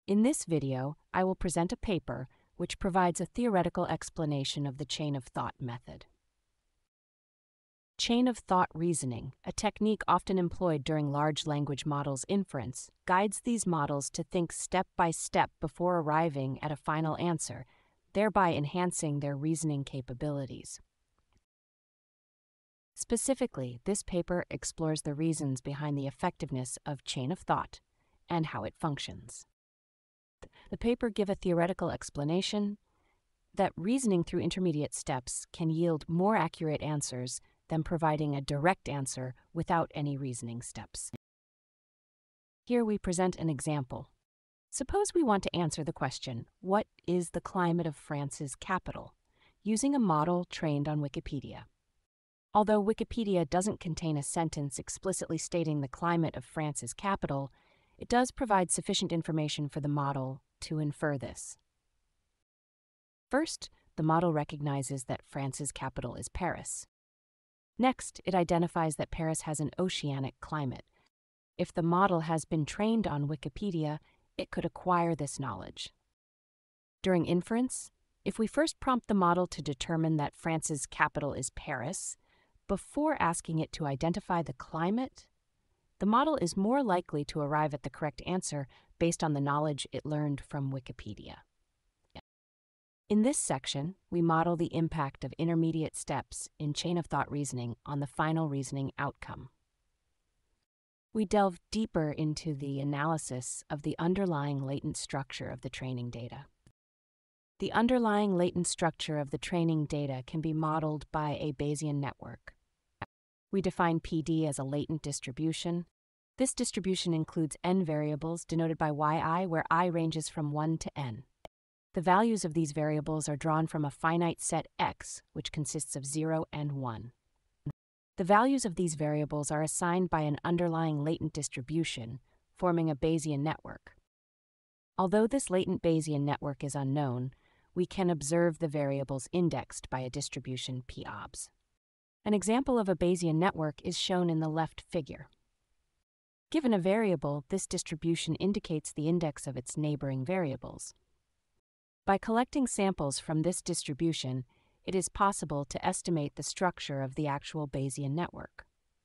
In this video, I will present a paper which provides a theoretical explanation of the chain of thought method. Chain of thought reasoning, a technique often employed during large language models inference, guides these models to think step by step before arriving at a final answer, thereby enhancing their reasoning capabilities. Specifically, this paper explores the reasons behind the effectiveness of chain of thought and how it functions. The paper gives a theoretical explanation that reasoning through intermediate steps can yield more accurate answers than providing a direct answer without any reasoning steps. Here we present an example. Suppose we want to answer the question, what is the climate of France's capital, using a model trained on Wikipedia. Although Wikipedia doesn't contain a sentence explicitly stating the climate of France's capital, it does provide sufficient information for the model to infer this. First, the model recognizes that France's capital is Paris. Next, it identifies that Paris has an oceanic climate. If the model has been trained on Wikipedia, it could acquire this knowledge. During inference, if we first prompt the model to determine that France's capital is Paris, before asking it to identify the climate, the model is more likely to arrive at the correct answer based on the knowledge it learned from Wikipedia. In this section, we model the impact of intermediate steps in chain of thought reasoning on the final reasoning outcome. We delve deeper into the analysis of the underlying latent structure of the training data. The underlying latent structure of the training data can be modeled by a Bayesian network. We define PD as a latent distribution. This distribution includes n variables denoted by yi, where I ranges from 1 to n. The values of these variables are drawn from a finite set X, which consists of 0 and 1. The values of these variables are assigned by an underlying latent distribution, forming a Bayesian network. Although this latent Bayesian network is unknown, we can observe the variables indexed by a distribution p-obs. An example of a Bayesian network is shown in the left figure. Given a variable, this distribution indicates the index of its neighboring variables. By collecting samples from this distribution, it is possible to estimate the structure of the actual Bayesian network.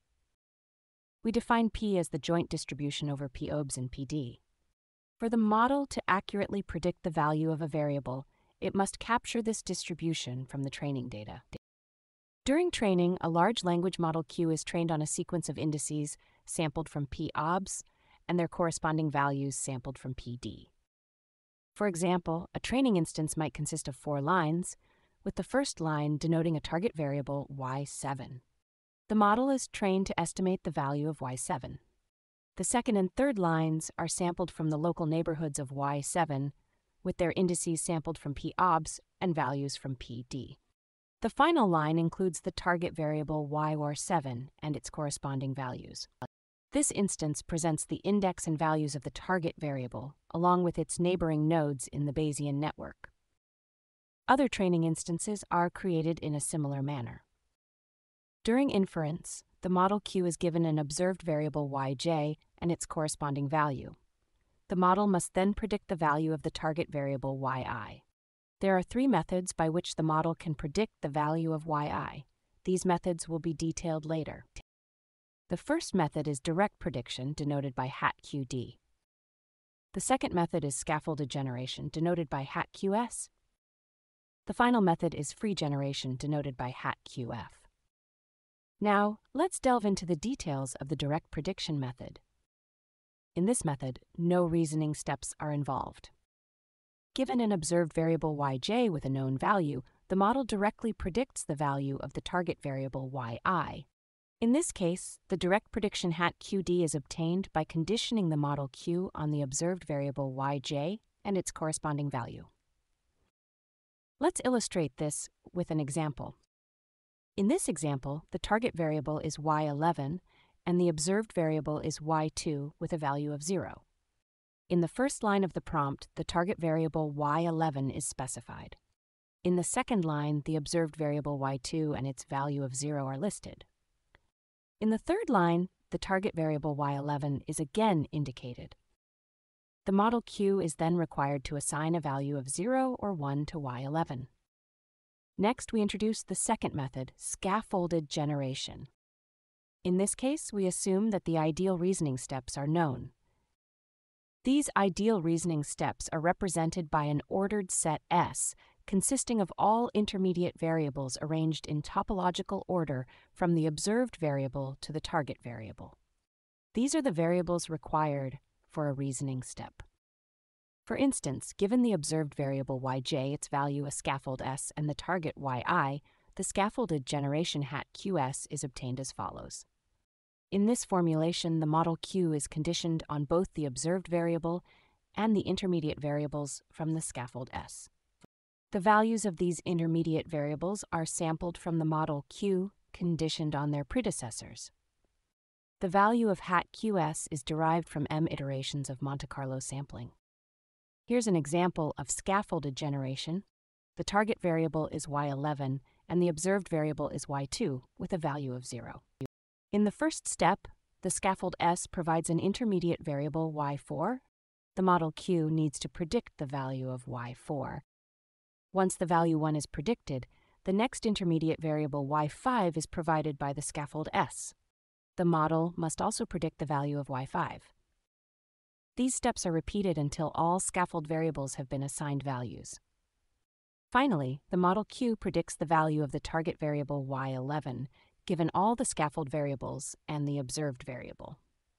We define P as the joint distribution over p-obs and PD. For the model to accurately predict the value of a variable, it must capture this distribution from the training data. During training, a large language model Q is trained on a sequence of indices sampled from p-obs and their corresponding values sampled from PD. For example, a training instance might consist of 4 lines, with the first line denoting a target variable y7. The model is trained to estimate the value of y7. The second and third lines are sampled from the local neighborhoods of y7, with their indices sampled from p-obs and values from PD. The final line includes the target variable y7 and its corresponding values. This instance presents the index and values of the target variable, along with its neighboring nodes in the Bayesian network. Other training instances are created in a similar manner. During inference, the model Q is given an observed variable yj and its corresponding value. The model must then predict the value of the target variable yi. There are 3 methods by which the model can predict the value of yi. These methods will be detailed later. The first method is direct prediction, denoted by hatQD. The second method is scaffolded generation, denoted by hatQS. The final method is free generation, denoted by hatQF. Now, let's delve into the details of the direct prediction method. In this method, no reasoning steps are involved. Given an observed variable yj with a known value, the model directly predicts the value of the target variable yi. In this case, the direct prediction hatQD is obtained by conditioning the model Q on the observed variable yj and its corresponding value. Let's illustrate this with an example. In this example, the target variable is y11 and the observed variable is y2 with a value of 0. In the first line of the prompt, the target variable y11 is specified. In the second line, the observed variable y2 and its value of 0 are listed. In the third line, the target variable y11 is again indicated. The model Q is then required to assign a value of 0 or 1 to Y11. Next, we introduce the second method, scaffolded generation. In this case, we assume that the ideal reasoning steps are known. These ideal reasoning steps are represented by an ordered set S, consisting of all intermediate variables arranged in topological order from the observed variable to the target variable. These are the variables required for a reasoning step. For instance, given the observed variable yj, its value a scaffold S, and the target yi, the scaffolded generation hat qs is obtained as follows. In this formulation, the model Q is conditioned on both the observed variable and the intermediate variables from the scaffold S. The values of these intermediate variables are sampled from the model Q, conditioned on their predecessors. The value of hat QS is derived from m iterations of Monte Carlo sampling. Here's an example of scaffolded generation. The target variable is y11 and the observed variable is y2 with a value of 0. In the first step, the scaffold S provides an intermediate variable y4. The model Q needs to predict the value of y4. Once the value 1 is predicted, the next intermediate variable y5 is provided by the scaffold S. The model must also predict the value of y5. These steps are repeated until all scaffold variables have been assigned values. Finally, the model Q predicts the value of the target variable y11, given all the scaffold variables and the observed variable.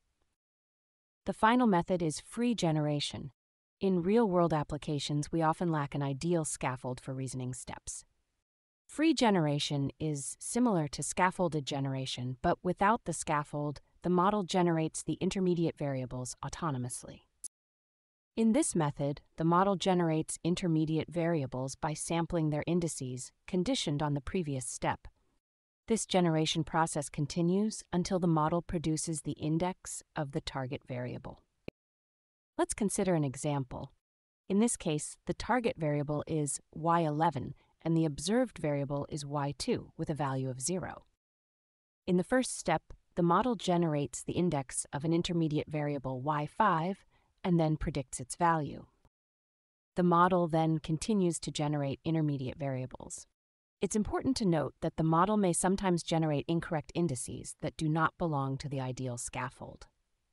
The final method is free generation. In real-world applications, we often lack an ideal scaffold for reasoning steps. Free generation is similar to scaffolded generation, but without the scaffold, the model generates the intermediate variables autonomously. In this method, the model generates intermediate variables by sampling their indices, conditioned on the previous step. This generation process continues until the model produces the index of the target variable. Let's consider an example. In this case, the target variable is y11 and the observed variable is y2 with a value of 0. In the first step, the model generates the index of an intermediate variable y5 and then predicts its value. The model then continues to generate intermediate variables. It's important to note that the model may sometimes generate incorrect indices that do not belong to the ideal scaffold.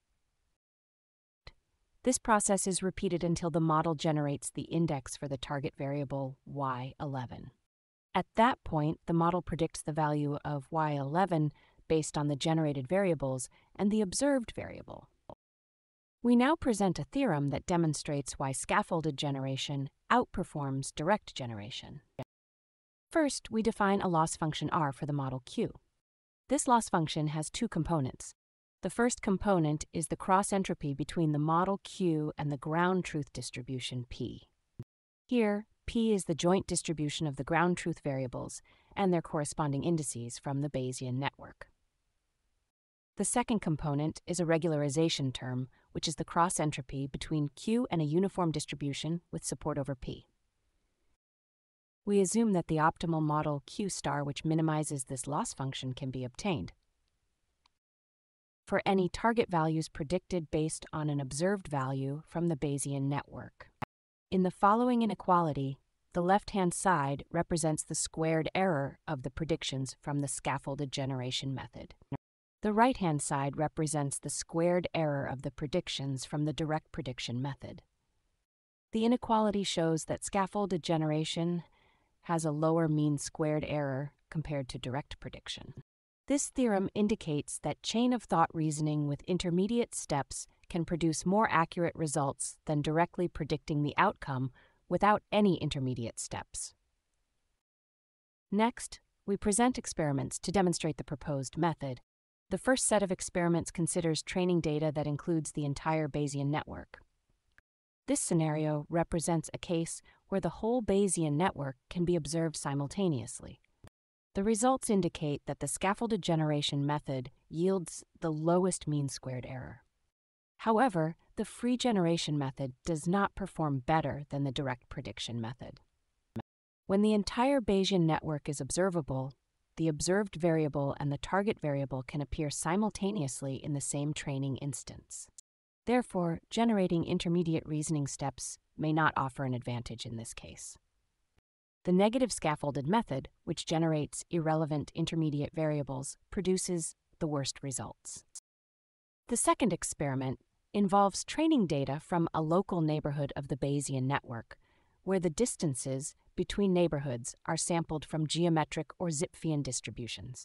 This process is repeated until the model generates the index for the target variable y11. At that point, the model predicts the value of y11 based on the generated variables and the observed variable. We now present a theorem that demonstrates why scaffolded generation outperforms direct generation. First, we define a loss function R for the model Q. This loss function has two components. The first component is the cross-entropy between the model Q and the ground truth distribution P. Here, P is the joint distribution of the ground truth variables and their corresponding indices from the Bayesian network. The second component is a regularization term, which is the cross-entropy between Q and a uniform distribution with support over P. We assume that the optimal model Q star, which minimizes this loss function, can be obtained. For any target values predicted based on an observed value from the Bayesian network. In the following inequality, the left-hand side represents the squared error of the predictions from the scaffolded generation method. The right-hand side represents the squared error of the predictions from the direct prediction method. The inequality shows that scaffolded generation has a lower mean squared error compared to direct prediction. This theorem indicates that chain-of-thought reasoning with intermediate steps can produce more accurate results than directly predicting the outcome without any intermediate steps. Next, we present experiments to demonstrate the proposed method. The first set of experiments considers training data that includes the entire Bayesian network. This scenario represents a case where the whole Bayesian network can be observed simultaneously. The results indicate that the scaffolded generation method yields the lowest mean squared error. However, the free generation method does not perform better than the direct prediction method. When the entire Bayesian network is observable, the observed variable and the target variable can appear simultaneously in the same training instance. Therefore, generating intermediate reasoning steps may not offer an advantage in this case. The negative scaffolded method, which generates irrelevant intermediate variables, produces the worst results. The second experiment involves training data from a local neighborhood of the Bayesian network, where the distances between neighborhoods are sampled from geometric or Zipfian distributions.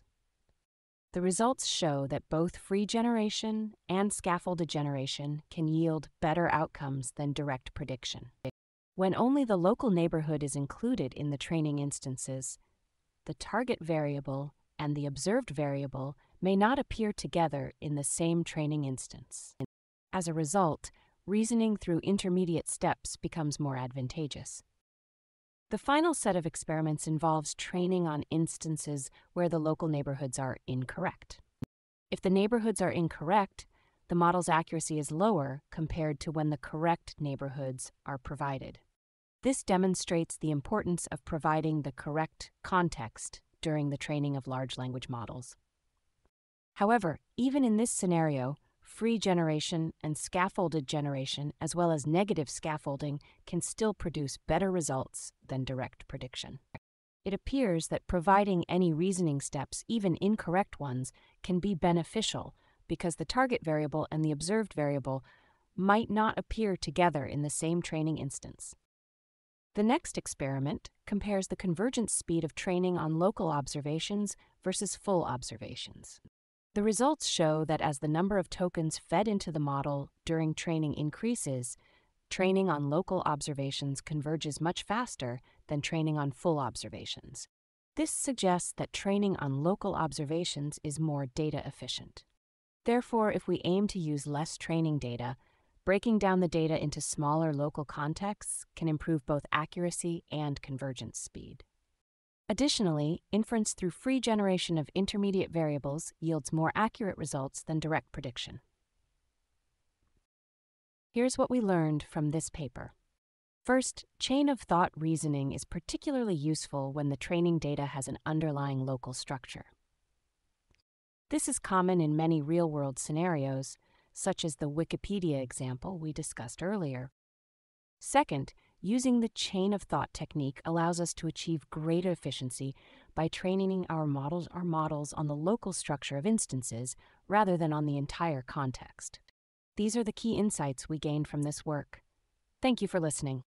The results show that both free generation and scaffolded generation can yield better outcomes than direct prediction. When only the local neighborhood is included in the training instances, the target variable and the observed variable may not appear together in the same training instance. As a result, reasoning through intermediate steps becomes more advantageous. The final set of experiments involves training on instances where the local neighborhoods are incorrect. If the neighborhoods are incorrect, the model's accuracy is lower compared to when the correct neighborhoods are provided. This demonstrates the importance of providing the correct context during the training of large language models. However, even in this scenario, free generation and scaffolded generation, as well as negative scaffolding, can still produce better results than direct prediction. It appears that providing any reasoning steps, even incorrect ones, can be beneficial because the target variable and the observed variable might not appear together in the same training instance. The next experiment compares the convergence speed of training on local observations versus full observations. The results show that as the number of tokens fed into the model during training increases, training on local observations converges much faster than training on full observations. This suggests that training on local observations is more data efficient. Therefore, if we aim to use less training data, breaking down the data into smaller local contexts can improve both accuracy and convergence speed. Additionally, inference through free generation of intermediate variables yields more accurate results than direct prediction. Here's what we learned from this paper. First, chain-of-thought reasoning is particularly useful when the training data has an underlying local structure. This is common in many real-world scenarios, such as the Wikipedia example we discussed earlier. Second, using the chain-of-thought technique allows us to achieve greater efficiency by training our models on the local structure of instances rather than on the entire context. These are the key insights we gained from this work. Thank you for listening.